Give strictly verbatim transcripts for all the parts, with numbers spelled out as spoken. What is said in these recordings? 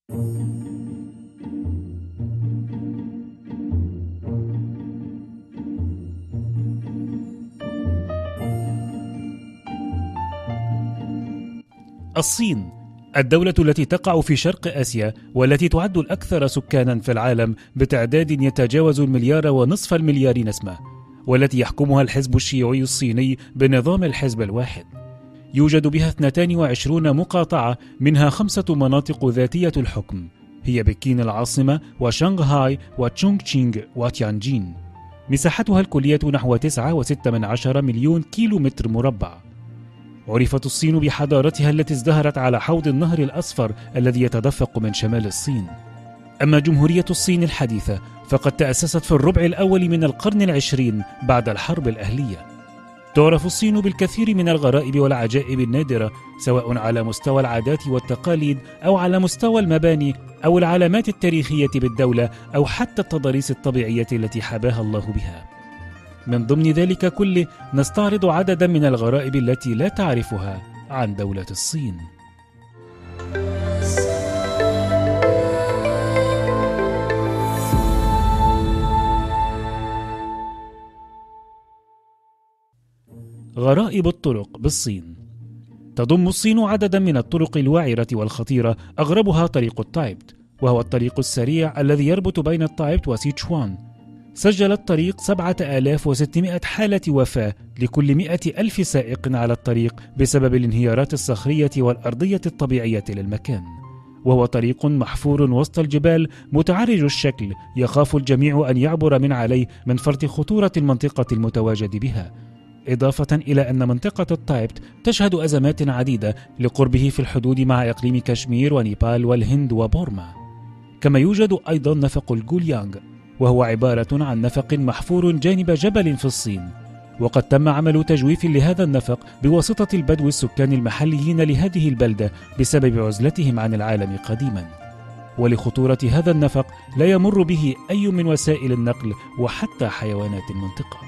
الصين الدولة التي تقع في شرق آسيا والتي تعد الأكثر سكانا في العالم بتعداد يتجاوز المليار ونصف المليار نسمة، والتي يحكمها الحزب الشيوعي الصيني بنظام الحزب الواحد. يوجد بها اثنتين وعشرين مقاطعة، منها خمسة مناطق ذاتية الحكم، هي بكين العاصمة وشنغهاي وتشونغتشينغ وتيانجين. مساحتها الكلية نحو تسعة وستة من عشرة مليون كيلو متر مربع. عرفت الصين بحضارتها التي ازدهرت على حوض النهر الأصفر الذي يتدفق من شمال الصين. أما جمهورية الصين الحديثة فقد تأسست في الربع الأول من القرن العشرين بعد الحرب الأهلية. تعرف الصين بالكثير من الغرائب والعجائب النادرة، سواء على مستوى العادات والتقاليد أو على مستوى المباني أو العلامات التاريخية بالدولة أو حتى التضاريس الطبيعية التي حباها الله بها. من ضمن ذلك كله نستعرض عددا من الغرائب التي لا تعرفها عن دولة الصين. غرائب الطرق بالصين. تضم الصين عددا من الطرق الوعرة والخطيرة، أغربها طريق التايبت، وهو الطريق السريع الذي يربط بين التايبت وسيتشوان. سجل الطريق سبعة آلاف وستمائة حالة وفاة لكل مئة ألف سائق على الطريق بسبب الانهيارات الصخرية والأرضية الطبيعية للمكان. وهو طريق محفور وسط الجبال متعرج الشكل، يخاف الجميع أن يعبر من عليه من فرط خطورة المنطقة المتواجد بها، إضافة إلى أن منطقة التايبت تشهد أزمات عديدة لقربه في الحدود مع إقليم كشمير ونيبال والهند وبورما. كما يوجد أيضا نفق الجوليانغ، وهو عبارة عن نفق محفور جانب جبل في الصين، وقد تم عمل تجويف لهذا النفق بواسطة البدو السكان المحليين لهذه البلدة بسبب عزلتهم عن العالم قديما. ولخطورة هذا النفق لا يمر به أي من وسائل النقل وحتى حيوانات المنطقة.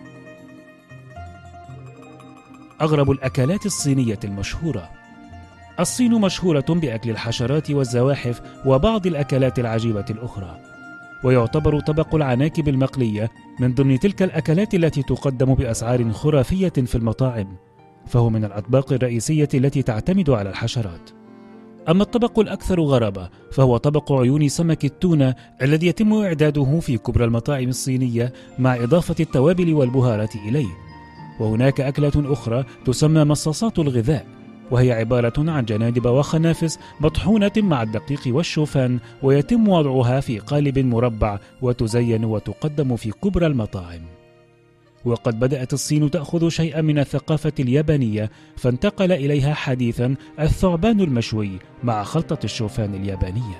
أغرب الأكلات الصينية المشهورة. الصين مشهورة بأكل الحشرات والزواحف وبعض الأكلات العجيبة الأخرى، ويعتبر طبق العناكب المقلية من ضمن تلك الأكلات التي تقدم بأسعار خرافية في المطاعم، فهو من الأطباق الرئيسية التي تعتمد على الحشرات. أما الطبق الأكثر غرابة فهو طبق عيون سمك التونة الذي يتم إعداده في كبرى المطاعم الصينية مع إضافة التوابل والبهارات إليه. وهناك أكلة أخرى تسمى مصاصات الغذاء، وهي عبارة عن جنادب وخنافس مطحونة مع الدقيق والشوفان، ويتم وضعها في قالب مربع وتزين وتقدم في كبرى المطاعم. وقد بدأت الصين تأخذ شيئا من الثقافة اليابانية، فانتقل إليها حديثا الثعبان المشوي مع خلطة الشوفان اليابانية.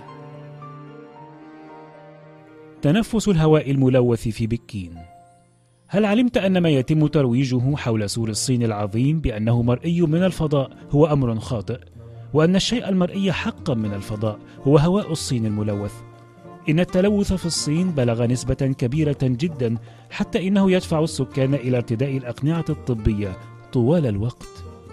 تنفس الهواء الملوث في بكين. هل علمت أن ما يتم ترويجه حول سور الصين العظيم بأنه مرئي من الفضاء هو أمر خاطئ، وأن الشيء المرئي حقا من الفضاء هو هواء الصين الملوث؟ إن التلوث في الصين بلغ نسبة كبيرة جدا، حتى إنه يدفع السكان إلى ارتداء الأقنعة الطبية طوال الوقت.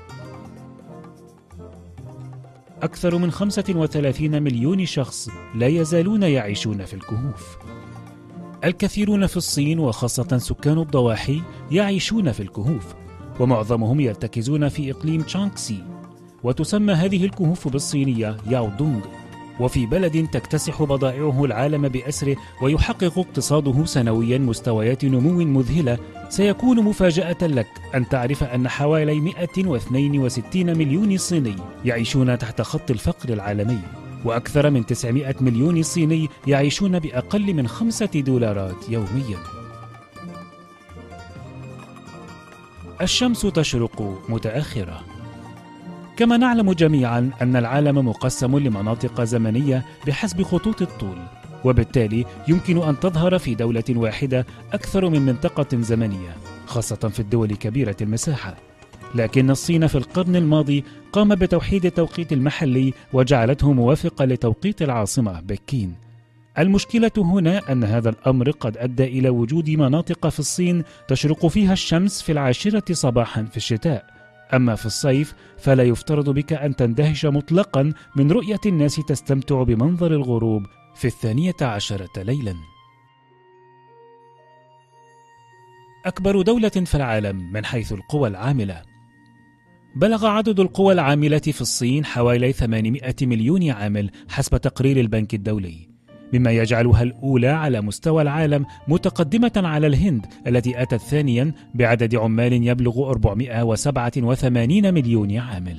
أكثر من خمسة وثلاثين مليون شخص لا يزالون يعيشون في الكهوف. الكثيرون في الصين وخاصة سكان الضواحي يعيشون في الكهوف، ومعظمهم يرتكزون في إقليم تشانغسي، وتسمى هذه الكهوف بالصينية ياودونغ. وفي بلد تكتسح بضائعه العالم بأسره ويحقق اقتصاده سنويا مستويات نمو مذهلة، سيكون مفاجأة لك أن تعرف أن حوالي مئة واثنين وستين مليون صيني يعيشون تحت خط الفقر العالمي، وأكثر من تسعمائة مليون صيني يعيشون بأقل من خمسة دولارات يوميا. الشمس تشرق متأخرة. كما نعلم جميعا أن العالم مقسم لمناطق زمنية بحسب خطوط الطول، وبالتالي يمكن أن تظهر في دولة واحدة أكثر من منطقة زمنية، خاصة في الدول كبيرة المساحة. لكن الصين في القرن الماضي قام بتوحيد التوقيت المحلي وجعلته موافقا لتوقيت العاصمة بكين. المشكلة هنا أن هذا الأمر قد أدى إلى وجود مناطق في الصين تشرق فيها الشمس في العاشرة صباحا في الشتاء، أما في الصيف فلا يفترض بك أن تندهش مطلقا من رؤية الناس تستمتع بمنظر الغروب في الثانية عشرة ليلا. أكبر دولة في العالم من حيث القوى العاملة. بلغ عدد القوى العاملة في الصين حوالي ثمانمائة مليون عامل حسب تقرير البنك الدولي، مما يجعلها الأولى على مستوى العالم متقدمة على الهند التي أتت ثانيا بعدد عمال يبلغ أربعمائة وسبعة وثمانين مليون عامل.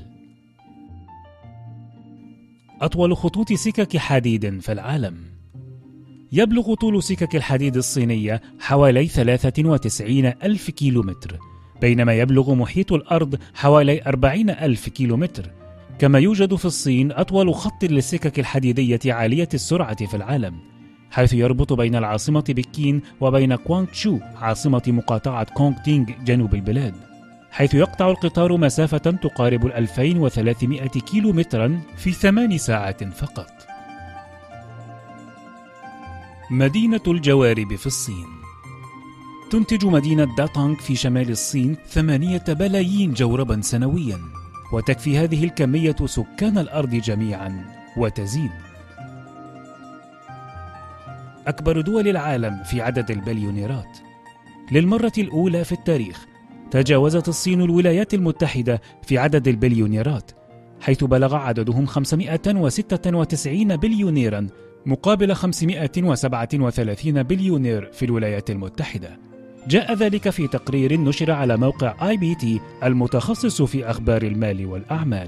أطول خطوط سكك حديد في العالم. يبلغ طول سكك الحديد الصينية حوالي ثلاثة وتسعين ألف كيلومتر، بينما يبلغ محيط الأرض حوالي أربعين ألف كيلومتر. كما يوجد في الصين أطول خط للسكك الحديدية عالية السرعة في العالم، حيث يربط بين العاصمة بكين وبين كوانغتشو عاصمة مقاطعة كونغ تينغ جنوب البلاد، حيث يقطع القطار مسافة تقارب ألفين وثلاثمائة كيلومترا في ثمان ساعات فقط. مدينة الجوارب في الصين. تنتج مدينة داتونغ في شمال الصين ثمانية بلايين جوربا سنويا، وتكفي هذه الكمية سكان الأرض جميعا وتزيد. أكبر دول العالم في عدد البليونيرات. للمرة الأولى في التاريخ تجاوزت الصين الولايات المتحدة في عدد البليونيرات، حيث بلغ عددهم خمسمائة وستة وتسعين بليونيرا مقابل خمسمائة وسبعة وثلاثين بليونير في الولايات المتحدة. جاء ذلك في تقرير نشر على موقع آي بي تي المتخصص في أخبار المال والأعمال.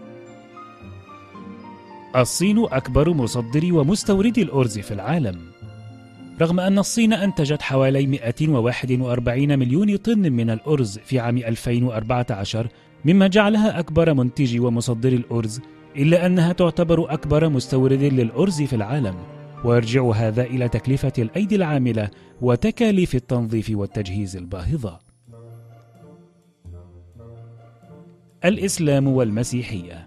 الصين أكبر مصدر ومستورد الأرز في العالم. رغم أن الصين أنتجت حوالي مائة وواحد وأربعين مليون طن من الأرز في عام ألفين وأربعة عشر، مما جعلها أكبر منتج ومصدر الأرز، إلا أنها تعتبر أكبر مستورد للأرز في العالم، ويرجع هذا إلى تكلفة الأيدي العاملة وتكاليف التنظيف والتجهيز الباهظة. الإسلام والمسيحية.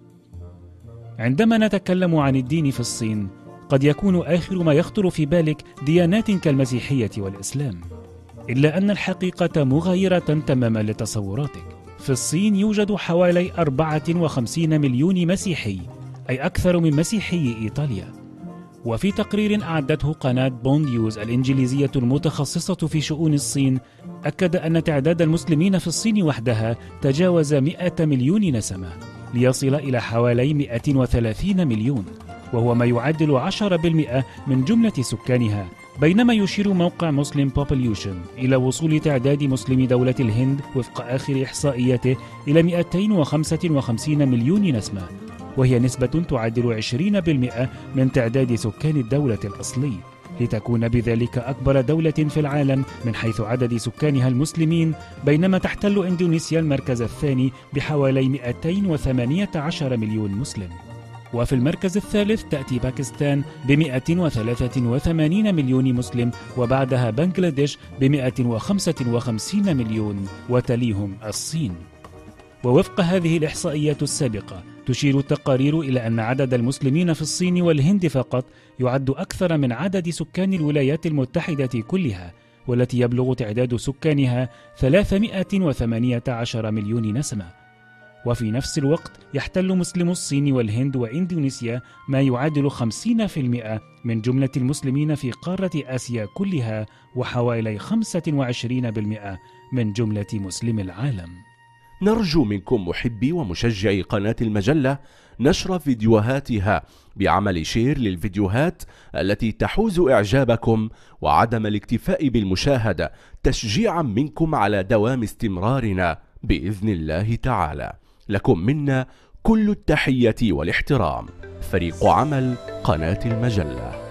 عندما نتكلم عن الدين في الصين قد يكون آخر ما يخطر في بالك ديانات كالمسيحية والإسلام، إلا أن الحقيقة مغايرة تماما لتصوراتك. في الصين يوجد حوالي أربعة وخمسين مليون مسيحي، أي أكثر من مسيحي إيطاليا. وفي تقرير أعدته قناة بون نيوز الإنجليزية المتخصصة في شؤون الصين، أكد أن تعداد المسلمين في الصين وحدها تجاوز مئة مليون نسمة، ليصل إلى حوالي مئة وثلاثين مليون، وهو ما يعادل عشرة بالمئة من جملة سكانها. بينما يشير موقع مسلم بوبوليوشن إلى وصول تعداد مسلمي دولة الهند وفق آخر إحصائياته إلى مئتين وخمسة وخمسين مليون نسمة، وهي نسبة تعادل عشرين بالمئة من تعداد سكان الدولة الأصلي، لتكون بذلك أكبر دولة في العالم من حيث عدد سكانها المسلمين، بينما تحتل إندونيسيا المركز الثاني بحوالي مئتين وثمانية عشر مليون مسلم. وفي المركز الثالث تأتي باكستان بمئة وثلاثة وثمانين مليون مسلم، وبعدها بنغلاديش بمئة وخمسة وخمسين مليون، وتليهم الصين. ووفق هذه الإحصائيات السابقة تشير التقارير إلى أن عدد المسلمين في الصين والهند فقط يعد أكثر من عدد سكان الولايات المتحدة كلها، والتي يبلغ تعداد سكانها ثلاثمائة وثمانية عشر مليون نسمة. وفي نفس الوقت يحتل مسلم الصين والهند وإندونيسيا ما يعادل خمسين بالمئة من جملة المسلمين في قارة آسيا كلها، وحوالي خمسة وعشرين بالمئة من جملة مسلم العالم. نرجو منكم محبي ومشجعي قناة المجلة نشر فيديوهاتها بعمل شير للفيديوهات التي تحوز إعجابكم، وعدم الاكتفاء بالمشاهدة تشجيعا منكم على دوام استمرارنا بإذن الله تعالى. لكم منا كل التحية والاحترام. فريق عمل قناة المجلة.